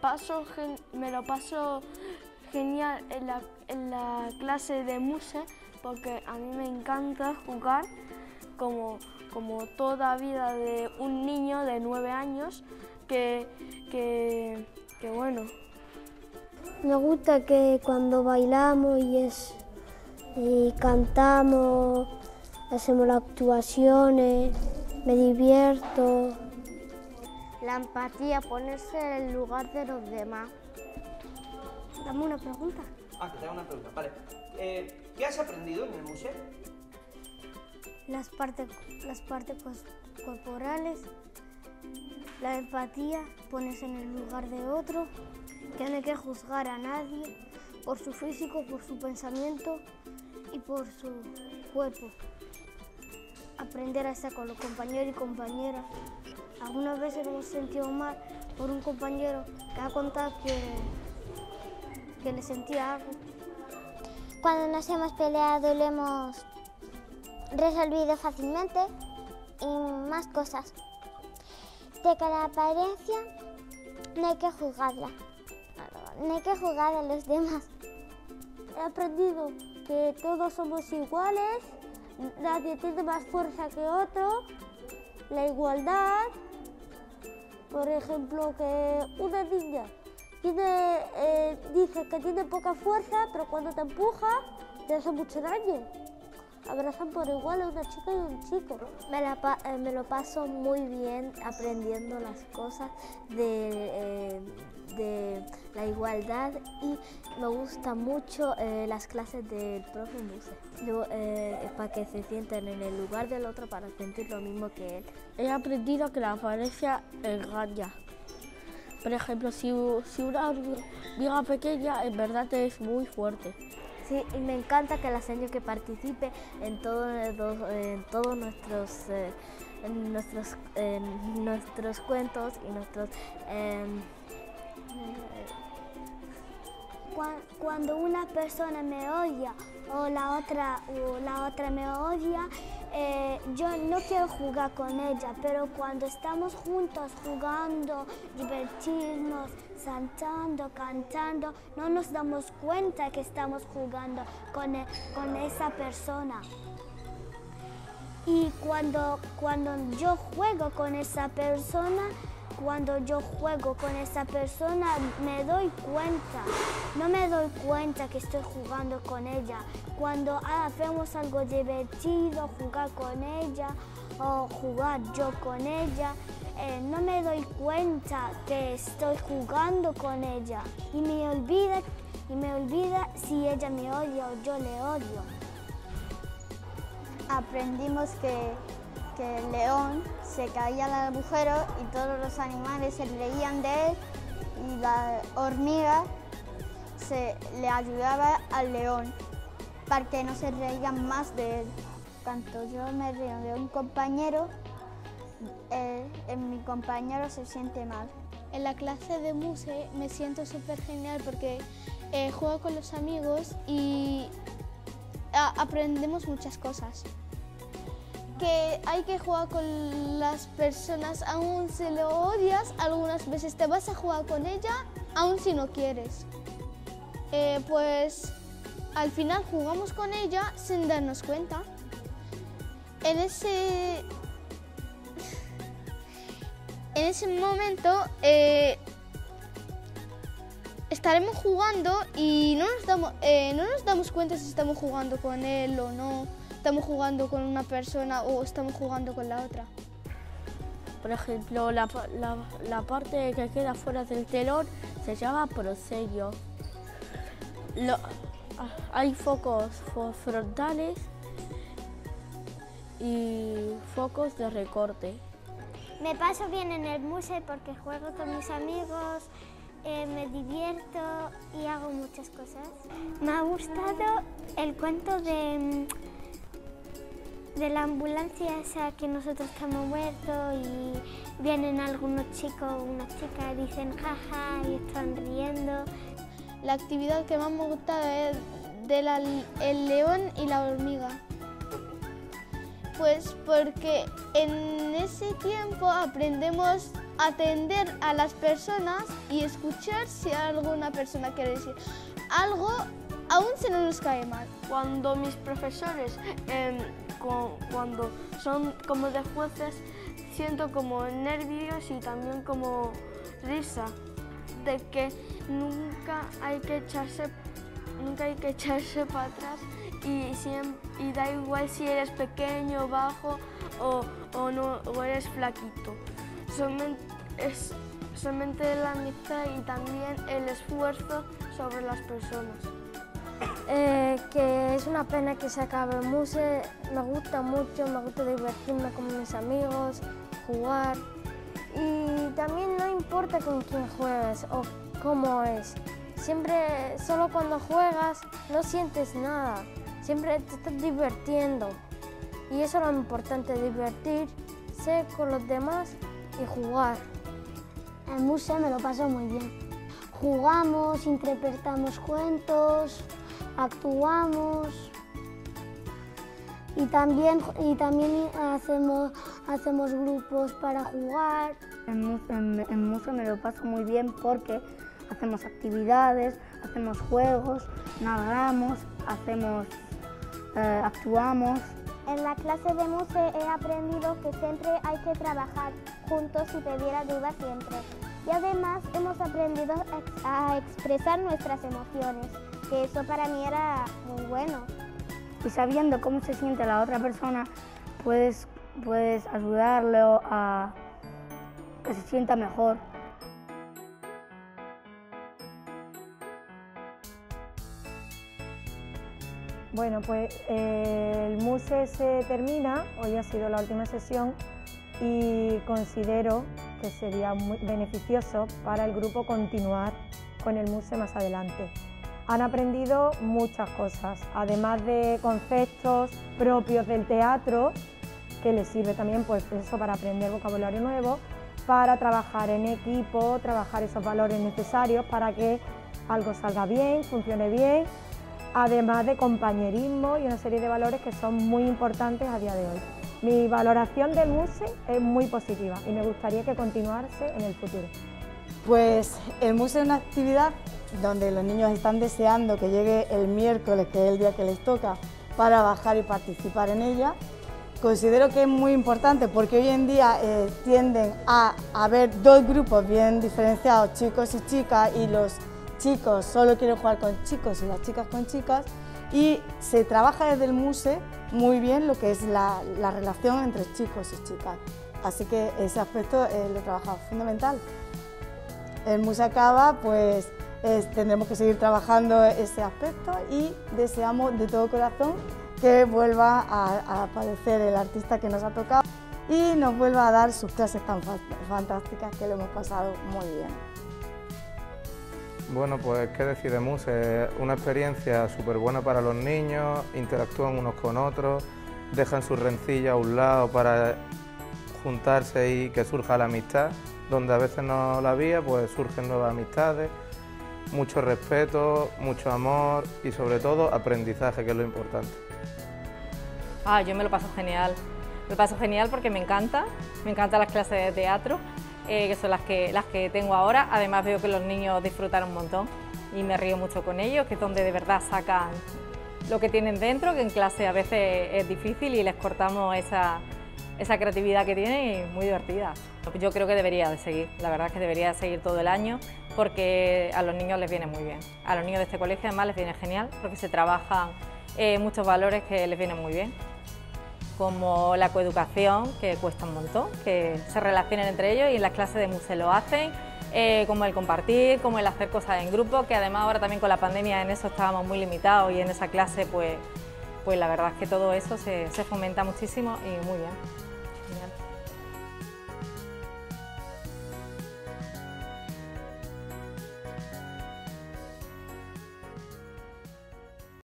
me lo paso genial en la clase de muse, porque a mí me encanta jugar como toda vida de un niño de 9 años que bueno. Me gusta que cuando bailamos y cantamos, hacemos las actuaciones, me divierto. La empatía, ponerse en el lugar de los demás. Dame una pregunta. Que te haga una pregunta, vale. ¿Qué has aprendido en el museo? Las partes corporales, la empatía, ponerse en el lugar de otro, que no hay que juzgar a nadie por su físico, por su pensamiento y por su cuerpo. Aprender a estar con los compañeros y compañeras. Algunas veces nos hemos sentido mal por un compañero que ha contado que le sentía algo. Cuando nos hemos peleado lo hemos resolvido fácilmente y más cosas. De que la apariencia no hay que juzgarla, no hay que juzgar a los demás. He aprendido que todos somos iguales, nadie tiene más fuerza que otro, la igualdad. Por ejemplo, que una niña dice que tiene poca fuerza, pero cuando te empuja te hace mucho daño. Abrazan por igual a una chica y un chico. Me lo paso muy bien aprendiendo las cosas de la igualdad y me gustan mucho las clases del profe Muse, para que se sienten en el lugar del otro para sentir lo mismo que él. He aprendido que la apariencia engaña. Por ejemplo, si una hormiga pequeña en verdad es muy fuerte. Sí, y me encanta que la enseño que participe en todos nuestros cuentos y nuestros... Cuando una persona me odia o la otra me odia, yo no quiero jugar con ella, pero cuando estamos juntos jugando, divertirnos, saltando, cantando, no nos damos cuenta que estamos jugando con esa persona. Y cuando yo juego con esa persona, me doy cuenta, no me doy cuenta que estoy jugando con ella. Cuando hacemos algo divertido, jugar con ella o jugar yo con ella, no me doy cuenta que estoy jugando con ella y me olvida si ella me odia o yo le odio. Aprendimos que el león se caía al agujero y todos los animales se reían de él y la hormiga le ayudaba al león para que no se reían más de él. Cuando yo me río de un compañero, mi compañero se siente mal. En la clase de muse me siento súper genial porque juego con los amigos y aprendemos muchas cosas. Que hay que jugar con las personas, aun si lo odias, algunas veces te vas a jugar con ella, aun si no quieres. Pues al final jugamos con ella sin darnos cuenta. En ese momento estaremos jugando y no nos damos cuenta si estamos jugando con él o no. Estamos jugando con una persona o estamos jugando con la otra. Por ejemplo, la parte que queda fuera del telón se llama proscenio. Hay focos frontales y focos de recorte. Me paso bien en el museo porque juego con mis amigos, me divierto y hago muchas cosas. Me ha gustado el cuento de la ambulancia esa que nosotros estamos muertos y vienen algunos chicos, unas chicas, dicen jaja y están riendo. La actividad que más me gusta es el león y la hormiga. Pues porque en ese tiempo aprendemos atender a las personas y escuchar si alguna persona quiere decir algo, aún si no nos cae mal. Cuando mis profesores, cuando son como de jueces, siento como nervios y también como risa, de que nunca hay que echarse para atrás y da igual si eres pequeño, bajo o eres flaquito. Solamente la amistad y también el esfuerzo sobre las personas. Que es una pena que se acabe el Muse, me gusta mucho, me gusta divertirme con mis amigos, jugar. Y también no importa con quién juegues o cómo es, siempre, solo cuando juegas no sientes nada, siempre te estás divirtiendo. Y eso es lo importante, divertirse con los demás y jugar. En el Muse me lo paso muy bien. Jugamos, interpretamos cuentos, actuamos y también hacemos grupos para jugar. En Muse me lo paso muy bien porque hacemos actividades, hacemos juegos, nadamos, actuamos. En la clase de Muse he aprendido que siempre hay que trabajar juntos y pedir ayuda siempre. Y además hemos aprendido a expresar nuestras emociones, que eso para mí era muy bueno. Y sabiendo cómo se siente la otra persona, puedes ayudarle a que se sienta mejor. Bueno, pues el Muse se termina, hoy ha sido la última sesión y considero que sería muy beneficioso para el grupo continuar con el Muse más adelante. Han aprendido muchas cosas, además de conceptos propios del teatro, que les sirve también pues eso para aprender vocabulario nuevo, para trabajar en equipo, trabajar esos valores necesarios para que algo salga bien, funcione bien, además de compañerismo y una serie de valores que son muy importantes a día de hoy. Mi valoración del Muse es muy positiva y me gustaría que continuase en el futuro. Pues el Muse es una actividad donde los niños están deseando que llegue el miércoles, que es el día que les toca, para bajar y participar en ella. Considero que es muy importante porque hoy en día tienden a haber dos grupos bien diferenciados, chicos y chicas, y los chicos solo quieren jugar con chicos y las chicas con chicas, y se trabaja desde el Muse muy bien lo que es la relación entre chicos y chicas. Así que ese aspecto lo trabajamos fundamental. El Muse acaba, pues tendremos que seguir trabajando ese aspecto y deseamos de todo corazón que vuelva a aparecer el artista que nos ha tocado y nos vuelva a dar sus clases tan fantásticas que lo hemos pasado muy bien. Bueno, pues qué decir de Muse, una experiencia súper buena para los niños, interactúan unos con otros, dejan sus rencillas a un lado para juntarse y que surja la amistad, donde a veces no la había, pues surgen nuevas amistades, mucho respeto, mucho amor y sobre todo aprendizaje, que es lo importante. Yo me lo paso genial. Me paso genial porque me encantan las clases de teatro, que son las que tengo ahora. Además veo que los niños disfrutan un montón y me río mucho con ellos, que es donde de verdad sacan lo que tienen dentro, que en clase a veces es difícil y les cortamos esa creatividad que tienen y es muy divertida. Yo creo que debería de seguir, la verdad es que debería de seguir todo el año porque a los niños les viene muy bien. A los niños de este colegio además les viene genial porque se trabajan muchos valores que les vienen muy bien, como la coeducación, que cuesta un montón, que se relacionen entre ellos y en las clases de Muse lo hacen, como el compartir, como el hacer cosas en grupo, que además ahora también con la pandemia en eso estábamos muy limitados y en esa clase pues la verdad es que todo eso se fomenta muchísimo y muy bien.